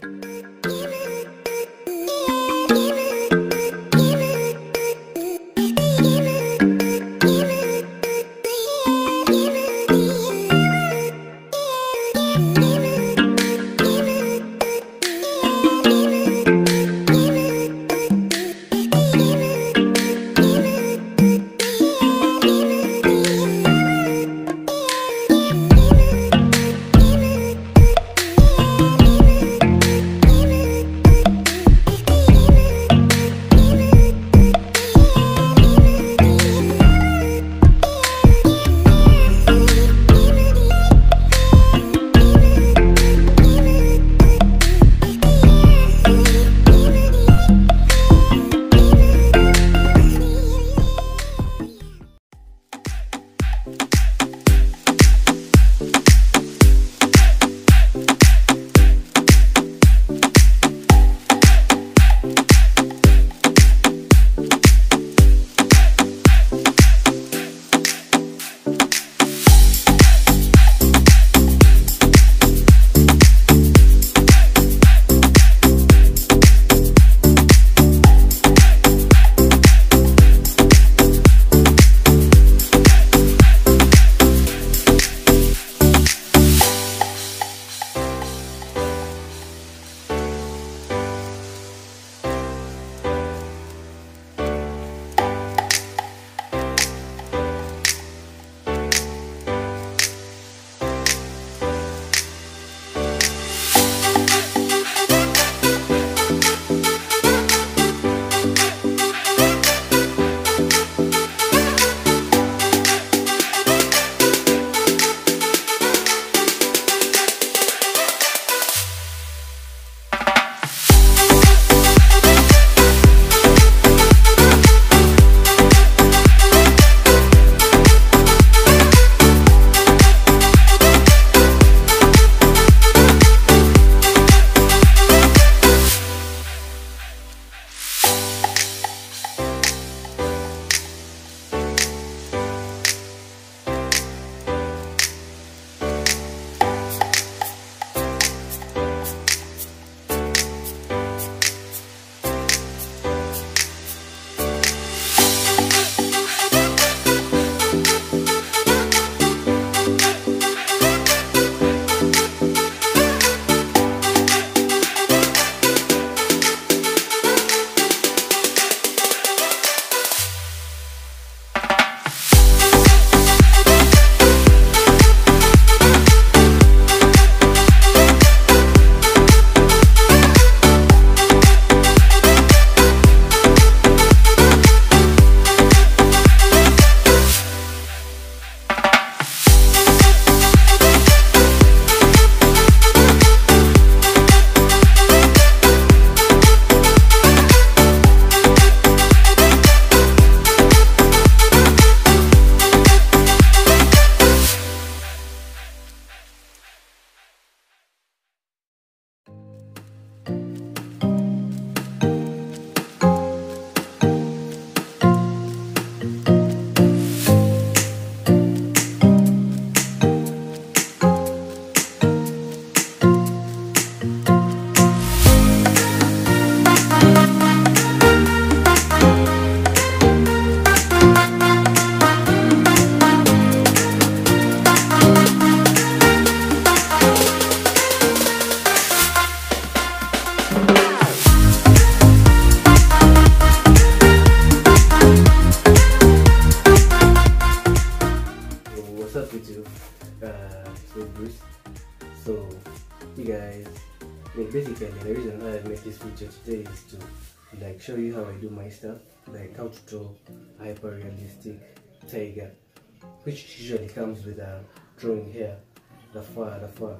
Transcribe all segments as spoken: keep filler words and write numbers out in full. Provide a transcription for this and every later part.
So you guys, like basically the reason why I made this video today is to like show you how I do my stuff, like how to draw a hyper realistic tiger, which usually comes with a drawing here, the fur, the fur.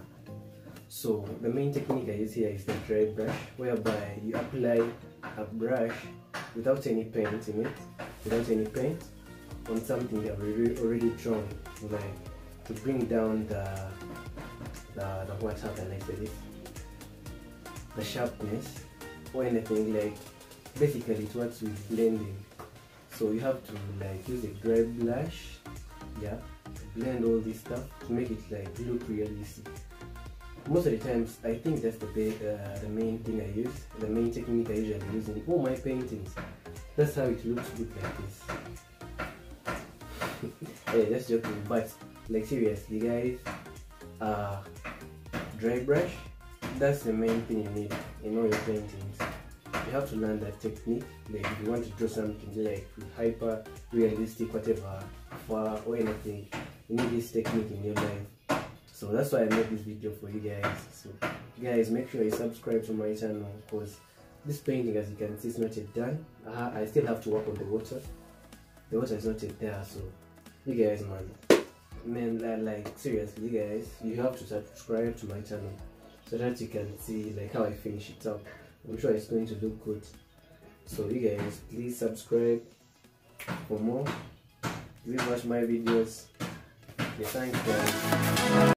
So the main technique I use here is the dry brush, whereby you apply a brush without any paint in it, without any paint, on something that we already drawn, like to bring down the the, the what how can I say this? The sharpness or anything, like basically it's what we're blending. So you have to like use a dry brush, yeah, to blend all this stuff to make it like look realistic. most of the times I think that's the uh, the main thing I use, the main technique I usually use in all my paintings. That's how it looks good like this. Hey, that's joking, but like seriously guys, uh, dry brush, that's the main thing you need in all your paintings. You have to learn that technique. Like if you want to draw something like hyper realistic, whatever, far or anything, you need this technique in your life. So that's why I made this video for you guys. So guys, make sure you subscribe to my channel, because this painting, as you can see, is not yet done. uh, I still have to work on the water. The water is not yet there. So you guys, man man like seriously guys, you have to subscribe to my channel so that you can see like how I finish it up. I'm sure it's going to look good. So you guys, please subscribe for more. Please watch my videos. Okay, thanks guys.